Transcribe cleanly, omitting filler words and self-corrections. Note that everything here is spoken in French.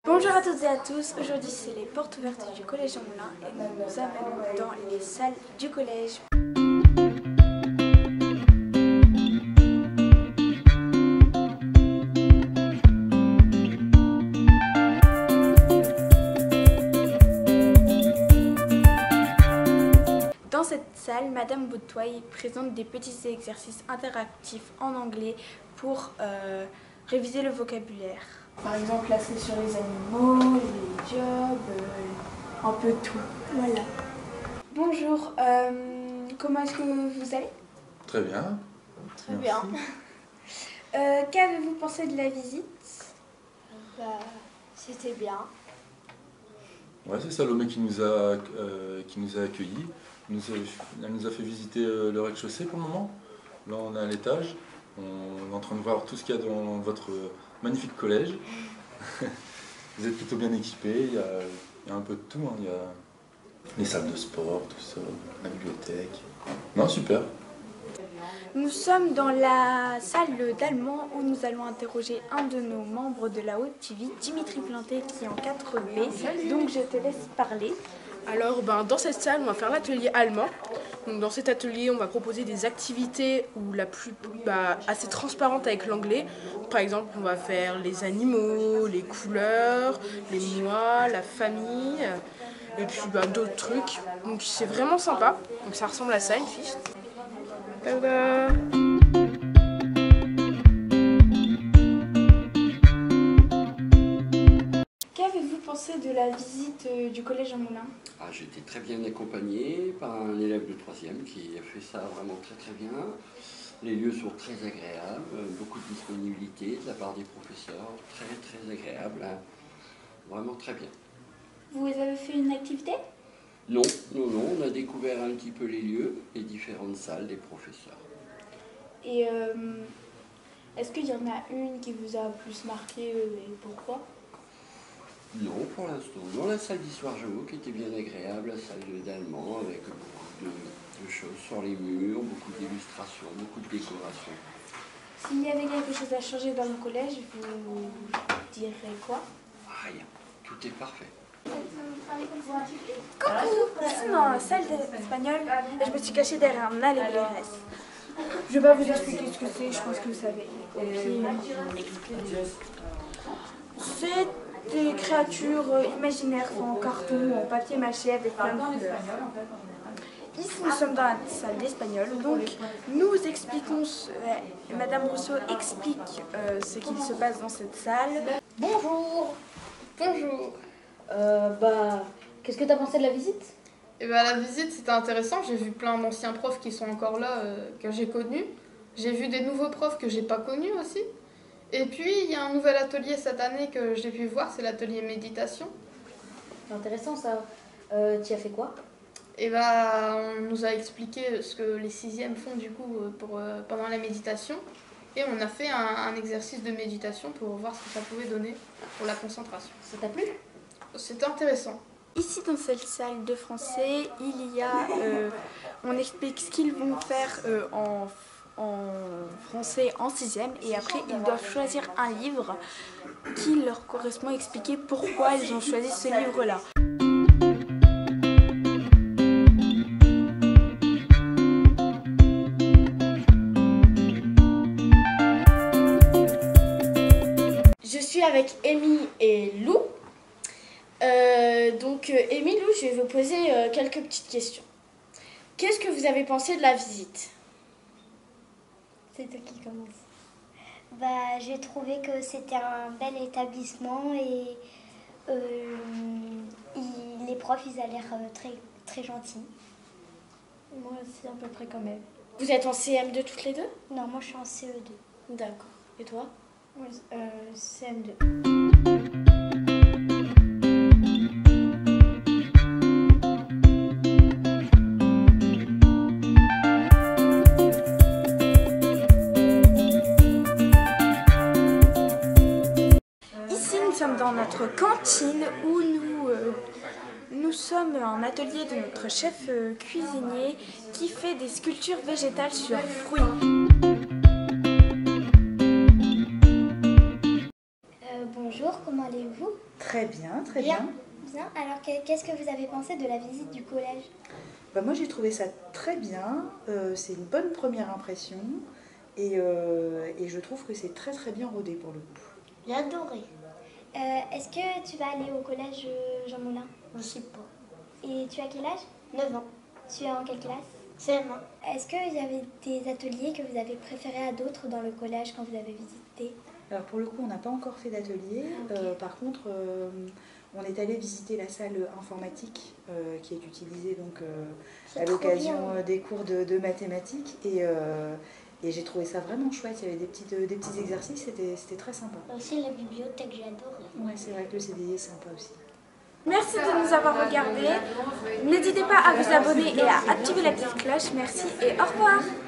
Bonjour à toutes et à tous, aujourd'hui c'est les portes ouvertes du collège Jean Moulin et nous nous amenons dans les salles du collège. Dans cette salle, Madame Boutoy présente des petits exercices interactifs en anglais pour réviser le vocabulaire. Par exemple, là c'est sur les animaux, les jobs, un peu tout. Voilà. Bonjour, comment est-ce que vous allez? Très bien. Très Merci. bien. Qu'avez-vous pensé de la visite? C'était bien. Ouais, c'est Salomé qui nous a accueillis. Elle nous a fait visiter le rez-de-chaussée pour le moment. Là, on est à l'étage. On est en train de voir tout ce qu'il y a dans votre magnifique collège. Vous êtes plutôt bien équipés. Il y a un peu de tout. Hein. Il y a les salles de sport, tout ça, la bibliothèque. Non, super. Nous sommes dans la salle d'allemand où nous allons interroger un de nos membres de la Haute TV, Dimitri Planté, qui est en 4B. Donc je te laisse parler. Alors, dans cette salle, on va faire l'atelier allemand. Donc, dans cet atelier, on va proposer des activités assez transparentes avec l'anglais. Par exemple, on va faire les animaux, les couleurs, les mois, la famille, et puis d'autres trucs. Donc, c'est vraiment sympa. Donc, ça ressemble à ça, une fiche. Tada! Qu'avez-vous pensé de la visite du collège Jean Moulin? J'ai été très bien accompagné par un élève de 3e qui a fait ça vraiment très bien. Les lieux sont très agréables, beaucoup de disponibilité de la part des professeurs, très agréable, hein. Vraiment très bien. Vous avez fait une activité? Non, on a découvert un petit peu les lieux, les différentes salles des professeurs. Et est-ce qu'il y en a une qui vous a plus marqué et pourquoi? Non, pour l'instant. Non, la salle d'histoire géo qui était bien agréable, la salle d'allemand avec beaucoup de choses sur les murs, beaucoup d'illustrations, beaucoup de décorations. S'il y avait quelque chose à changer dans le collège, vous direz quoi? Rien, tout est parfait. Coucou! Ici dans la salle d'espagnol, je me suis cachée derrière un allégéresse. Je vais pas vous expliquer ce que c'est, je pense que vous savez. C'est des créatures imaginaires en carton, en papier mâché avec plein de couleurs. Ici nous sommes dans la salle d'espagnol, donc nous expliquons, Madame Rousseau explique ce qu'il se passe dans cette salle. Bonjour. Bonjour. Qu'est-ce que tu as pensé de la visite? La visite c'était intéressant, j'ai vu plein d'anciens profs qui sont encore là, que j'ai connus. J'ai vu des nouveaux profs que j'ai pas connus aussi. Et puis il y a un nouvel atelier cette année que j'ai pu voir, c'est l'atelier méditation. C'est intéressant ça. Tu as fait quoi? On nous a expliqué ce que les 6e font du coup pendant la méditation. Et on a fait un exercice de méditation pour voir ce que ça pouvait donner pour la concentration. Ça t'a plu? C'était intéressant. Ici dans cette salle de français, il y a, on explique ce qu'ils vont faire en français en 6e et après ils doivent choisir un livre qui leur correspond, expliquer pourquoi ils ont choisi ce livre-là. Je suis avec Amy et Lou. Amy, Lou, je vais vous poser quelques petites questions. Qu'est-ce que vous avez pensé de la visite? C'est toi qui commence. J'ai trouvé que c'était un bel établissement et les profs, ils ont l'air très gentils. Moi aussi à peu près quand même. Vous êtes en CM2 toutes les deux? Non, moi je suis en CE2. D'accord. Et toi? Oui, CM2. Nous sommes dans notre cantine où nous sommes en atelier de notre chef cuisinier qui fait des sculptures végétales sur fruits. Bonjour, bonjour, comment allez-vous? Très bien, très bien. Bien, alors qu'est-ce que vous avez pensé de la visite du collège? Bah, moi j'ai trouvé ça très bien, c'est une bonne première impression et je trouve que c'est très très bien rodé pour le coup. J'ai adoré. Est-ce que tu vas aller au collège Jean Moulin? Je sais pas. Et tu as quel âge? 9 ans. Tu es en quelle classe? CM1. Est-ce qu'il y avait des ateliers que vous avez préférés à d'autres dans le collège quand vous avez visité? Alors pour le coup on n'a pas encore fait d'atelier, par contre on est allé visiter la salle informatique qui est utilisée donc, à l'occasion des cours de mathématiques et j'ai trouvé ça vraiment chouette, il y avait des petits exercices, c'était très sympa. Aussi la bibliothèque, j'ai adoré. Ouais, c'est vrai que le CDI est sympa aussi. Merci de nous avoir regardés. N'hésitez pas à vous abonner et à activer la petite cloche. Merci et au revoir.